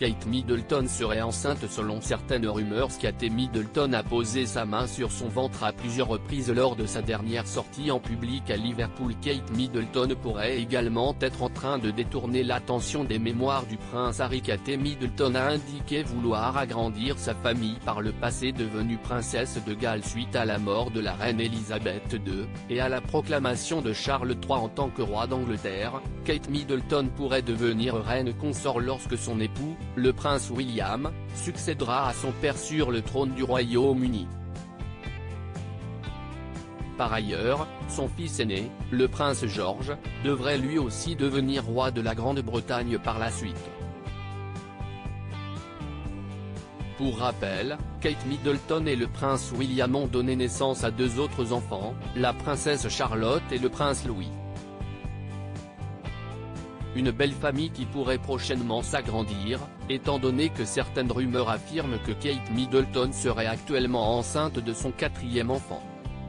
Kate Middleton serait enceinte selon certaines rumeurs. Kate Middleton a posé sa main sur son ventre à plusieurs reprises lors de sa dernière sortie en public à Liverpool. Kate Middleton pourrait également être en train de détourner l'attention des mémoires du prince Harry. Kate Middleton a indiqué vouloir agrandir sa famille par le passé, devenue princesse de Galles suite à la mort de la reine Elisabeth II, et à la proclamation de Charles III en tant que roi d'Angleterre. Kate Middleton pourrait devenir reine consort lorsque son époux, le prince William, succédera à son père sur le trône du Royaume-Uni. Par ailleurs, son fils aîné, le prince George, devrait lui aussi devenir roi de la Grande-Bretagne par la suite. Pour rappel, Kate Middleton et le prince William ont donné naissance à deux autres enfants, la princesse Charlotte et le prince Louis. Une belle famille qui pourrait prochainement s'agrandir, étant donné que certaines rumeurs affirment que Kate Middleton serait actuellement enceinte de son quatrième enfant.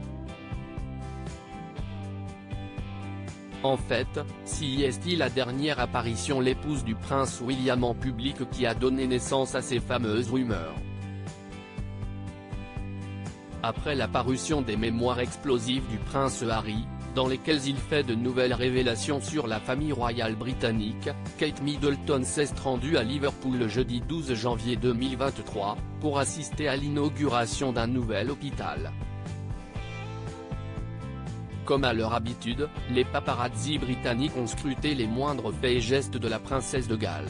En fait, si est-il la dernière apparition l'épouse du prince William en public qui a donné naissance à ces fameuses rumeurs. Après la parution des mémoires explosives du prince Harry, dans lesquelles il fait de nouvelles révélations sur la famille royale britannique, Kate Middleton s'est rendue à Liverpool le jeudi 12 janvier 2023, pour assister à l'inauguration d'un nouvel hôpital. Comme à leur habitude, les paparazzi britanniques ont scruté les moindres faits et gestes de la princesse de Galles.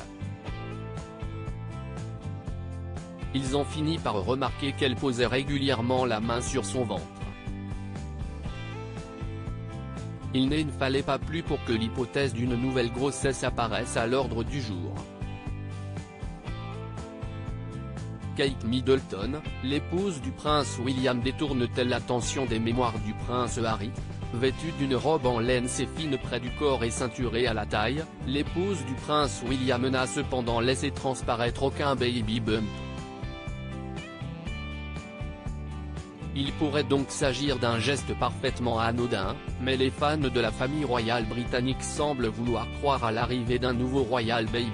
Ils ont fini par remarquer qu'elle posait régulièrement la main sur son ventre. Il ne fallait pas plus pour que l'hypothèse d'une nouvelle grossesse apparaisse à l'ordre du jour. Kate Middleton, l'épouse du prince William, détourne-t-elle l'attention des mémoires du prince Harry? Vêtue d'une robe en laine assez fine près du corps et ceinturée à la taille, l'épouse du prince William n'a cependant laissé transparaître aucun baby bump. Il pourrait donc s'agir d'un geste parfaitement anodin, mais les fans de la famille royale britannique semblent vouloir croire à l'arrivée d'un nouveau royal baby.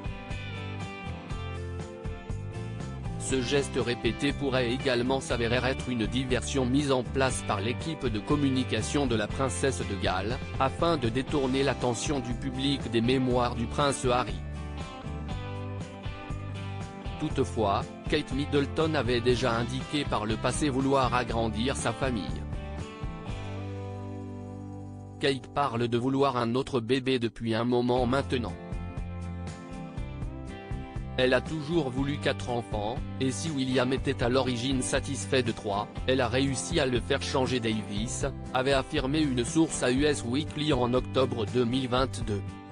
Ce geste répété pourrait également s'avérer être une diversion mise en place par l'équipe de communication de la princesse de Galles, afin de détourner l'attention du public des mémoires du prince Harry. Toutefois, Kate Middleton avait déjà indiqué par le passé vouloir agrandir sa famille. Kate parle de vouloir un autre bébé depuis un moment maintenant. Elle a toujours voulu 4 enfants, et si William était à l'origine satisfait de 3, elle a réussi à le faire changer. Davis, avait affirmé une source à Us Weekly en octobre 2022.